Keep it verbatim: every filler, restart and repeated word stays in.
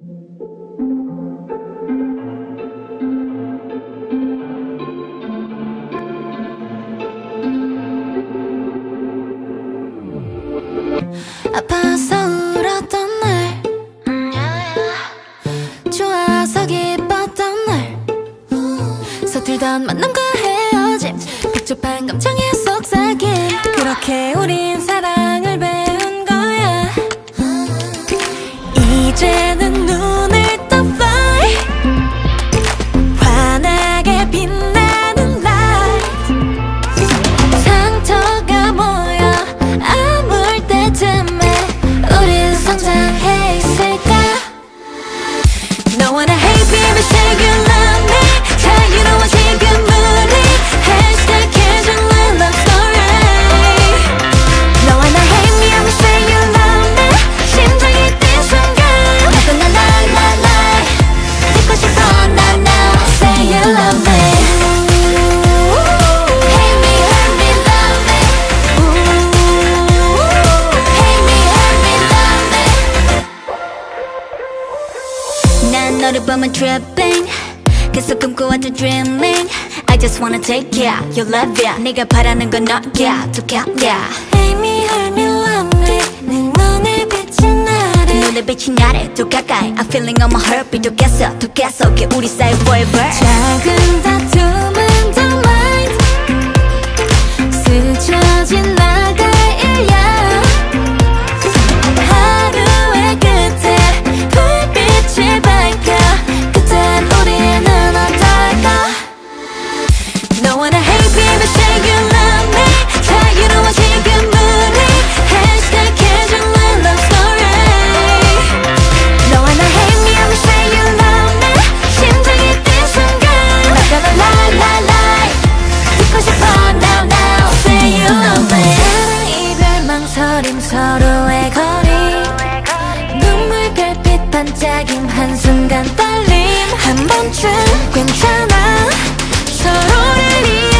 아파서 울었던 날, 좋아서 기뻤던 날, 서툴던 만남과 헤어짐, 복잡한 감정의 속삭임, 그렇게 우린 사랑을 배운 거야. 이제는 눈을 떠 fly, 환하게 빛나는 light, 상처가 모여 아물 때쯤에 우린 성장해 있을까. No wanna hate me but say you love me, 자유로워 지금 우리 hashtag casual love story. No wanna hate me but say you love me, 심장이 뛴 순간 나도 나 lie lie lie 듣고 싶어 나 now say you love me. Hate me hurt me love me, hate me hurt me love me. 난 너를 보면 tripping, 계속 꿈꿔왔던 dreaming. I just wanna take ya, you love ya, 네가 바라는 건 너야, 또 gat야. Hate me hurt me love me, 내 눈에 비친 나를, 눈에 비친 나를 또 가까이. I'm feeling on my heartbeat, 또 깼어 또 깼어 그 우리 사이 forever. 작은 다툼은 더 mind, 스쳐진 나가일야. 하루의 끝에 불빛이 밝혀 그땐 우리는 어떨까. No wanna hate me but say you love me, 자유로워 지금 우리 hashtag casual love story. No wanna hate me but say you love me, 심장이 뛴 순간 나도 나 lie lie lie 듣고 싶어 now now say you love me. 사랑 이별 망설임 서로의 거리, 눈물 별빛 반짝임 한순간 떨림. 한 번쯤 괜찮아 서로를